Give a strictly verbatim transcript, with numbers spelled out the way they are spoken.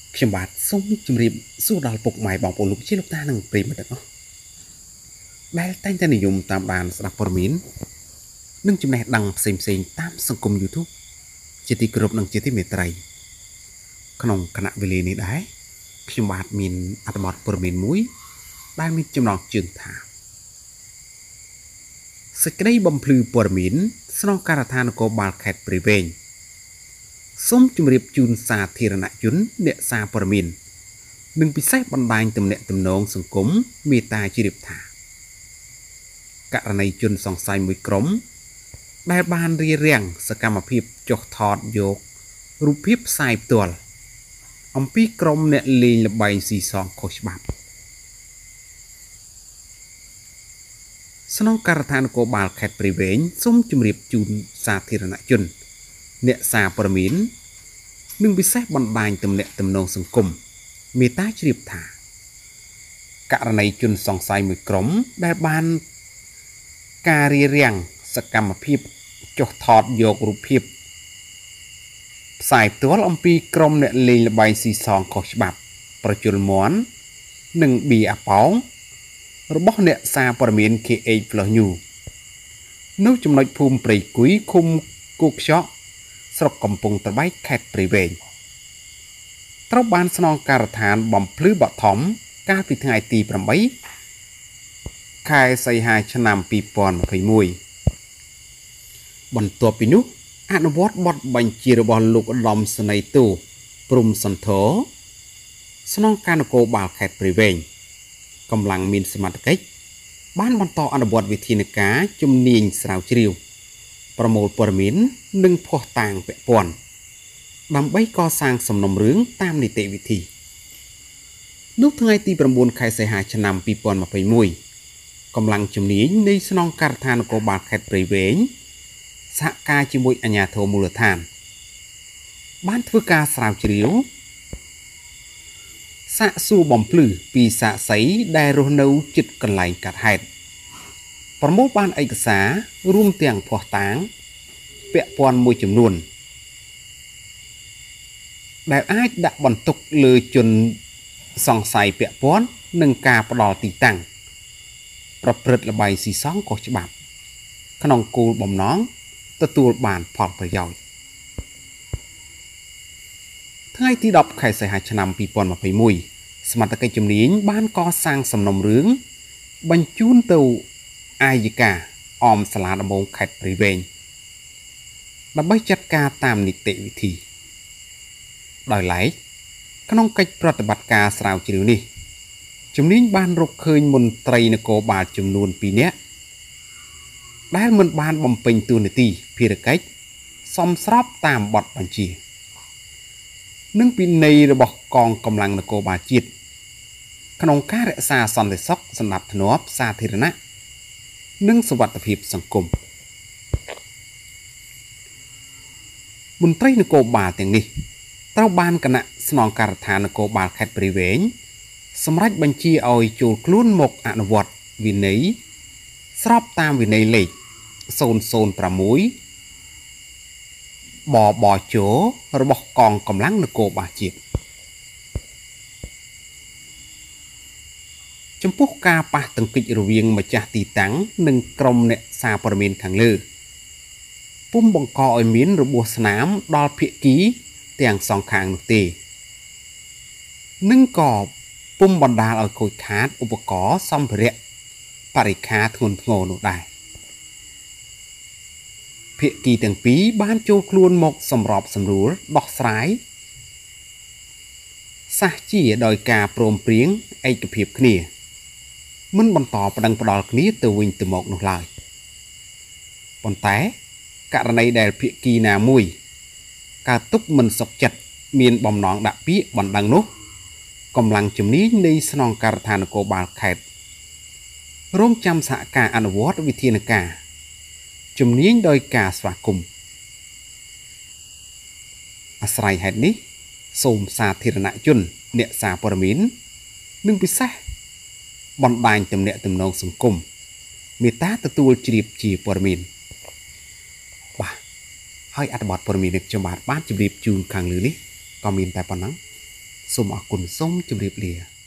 ខ្ញុំបាទសូមជម្រាបសួរដល់ពុកម៉ែបងប្អូនលោកជាលោកតានិងប្រិយមិត្តទាំងអស់ដែលតែងតែនិយមតាមដានស្ដាប់ព័ត៌មាននិងចំណេះដឹងផ្សេងៗតាមសង្គម YouTube ជាទីគោរពនិងជាទីមេត្រីក្នុងគណៈវេលានេះដែរខ្ញុំបាទមានអត្ថបទព័ត៌មានមួយដែលមានចំណងជើងថាសេចក្តីបំភ្លឺព័ត៌មានស្នងការដ្ឋាននគរបាលខេត្តព្រៃវែងសូមជម្រាបជូនសាធារណជនអ្នកសារព័ត៌មាននិងពិសេសបណ្ដាញទំនាក់ទំនងសង្គមមេតាជ្រាបថាករណីជនសង្ស័យមួយក្រុមដែលបានរៀបរៀងសកម្មភាពចុះថតយករូបភាពផ្សាយផ្ទាល់អំពីក្រុមអ្នកលេងល្បែងស៊ីសងខុសច្បាប់ស្នងការដ្ឋាននគរបាលខេត្តព្រៃវែងសូមជម្រាបជូនសាធារណជនអ្នកសារព័ត៌មាននិងពិសេសបណ្ដាញទំនាក់ទំនងសង្គមមេតាជ្រាបថាករណីជនសង្ស័យមួយក្រុមដែលបានការរៀបរៀងសកម្មភាពចុះថតយករូបភាពផ្សាយផ្ទាល់អំពីក្រុមអ្នកលេងល្បែងស៊ីសងខុសច្បាប់ប្រជុលមន់និងប៊ីអាប៉ោងរបស់អ្នកសារព័ត៌មាន ខេ អេច Plus News នៅចំណុចភូមិព្រៃគុយឃុំគោកខ្យក់ស្រុកកំពង់ត្របែកខេត្តព្រៃវែងត្រូវបានស្នងការដ្ឋានបំភ្លឺបឋមកាលពីថ្ងៃទីប្រាំបីខែសីហាឆ្នាំពីរពាន់ម្ភៃមួយបន្ទាប់ពីនោះអនុវត្តបទបញ្ជារបស់លោកឧត្តមសេនីយ៍ទូព្រំសន្ធរស្នងការនគរបាលខេត្តព្រៃវែងកម្លាំងមានសមត្ថកិច្ចបានបន្តអនុវត្តវិធានការជំនាញស្រាវជ្រាវប្រមូលព័ត៌មាននិងភស្តុតាងពាក់ព័ន្ធដើម្បីកសាងសំណុំរឿងតាមនីតិវិធីនោះថ្ងៃទីប្រាំបួនខែសីហាឆ្នាំពីរពាន់ម្ភៃមួយកម្លាំងជំនាញនៃស្នងការដ្ឋាននគរបាលខេត្តព្រៃវែងសហការជាមួយអាជ្ញាធរមូលដ្ឋានបានធ្វើការស្រាវជ្រាវសាកសួរបំភ្លឺពីសាក្សីដែលរស់នៅជិតកន្លែងកាត់ហេតុប្រមូលបានឯកសាររួមទាំងភស្តុតាងពាក់ព័ន្ធមួយចំនួនដែលអាចដាក់បន្ទុកលើជនសង្ស័យពាក់ព័ន្ធនឹងការផ្ដាល់ទីតាំងប្រព្រឹត្តល្បែងស៊ីសងខុសច្បាប់ក្នុងគោលបំណងទទួលបានផលប្រយោជន៍ថ្ងៃទីដប់ខែសីហាឆ្នាំពីរពាន់ម្ភៃមួយសមត្ថកិច្ចជំនាញបានកសាងសំណុំរឿងបញ្ជូនទៅអាយកាអមសាលាដំបងខេត្តព្រៃវែងដើម្បីចាត់ការតាមនីតិវិធីដោយឡែកក្នុងកិច្ចប្រតិបត្តិការស្រាវជ្រាវនេះជំនាញបានរកឃើញមន្ត្រីនគរបាលចំនួនពីរនាក់ដែលមិនបានបំពេញតួនាទីភារកិច្ចសមស្របតាមបទបញ្ជានិងពិន័យរបស់កងកម្លាំងនគរបាលជាតិក្នុងការរក្សាសន្តិសុខសណ្ដាប់ធ្នាប់សាធារណៈនិងសុវត្ថិភាពសង្គមមន្ត្រីនគរបាលទាំងនេះត្រូវបានគណៈស្នងការដ្ឋាននគរបាលខេត្តព្រៃវែងសម្រេចបញ្ជាឲ្យចូលខ្លួនមកអនុវត្តវិន័យស្របតាមវិន័យលេខศูนย์ ศูนย์ หกបបជរបស់កងកម្លាំងនគរបាលជាតិចំពោះការប៉ះទង្គិចរវាងម្ចាស់ទីតាំងនិងក្រុមអ្នកសារព័ត៌មានខាងលើពុំបង្កឲ្យមានរបួសស្នាមដល់ភាគីទាំងសងខាងនោះទេនិងក៏ពុំបណ្ដាលឲ្យខូចខាតឧបករណ៍សម្ភារៈបរិក្ខារធ្ងន់ធ្ងរនោះដែរភាគីទាំងពីរបានចូលខ្លួនមកសម្របសម្រួលដោះស្រាយសះជាដោយការព្រមព្រៀងឯកភាពគ្នាមិនបន្តប្តឹងផ្ដាល់គ្នាទៅវិញទៅមកនោះឡើយប៉ុន្តែករណីដែលភាគីណាមួយកើតទុកមិនសុខចិត្តមានបំណងដាក់ពាក្យបណ្ដឹងនោះកម្លាំងជំនាញនៃស្នងការដ្ឋាននគរបាលខេត្តរងចាំសហការអនុវត្តវិធានការជំនាញដោយការស្វាគមន៍អាស្រ័យហេតុនេះសូមសាធារណជនអ្នកសារព័ត៌មាននិងពិសេសបណ្ដាញទំនាក់ទំនងសង្គមមេត្តាទទួលជ្រាបជាព័ត៌មានបាទហើយអត្ថបទព័ត៌មាននេះខ្ញុំបាទបានជម្រាបជូនខាងលើនេះក៏មានតែប៉ុណ្ណឹងសូមអរគុណសូមជម្រាបលា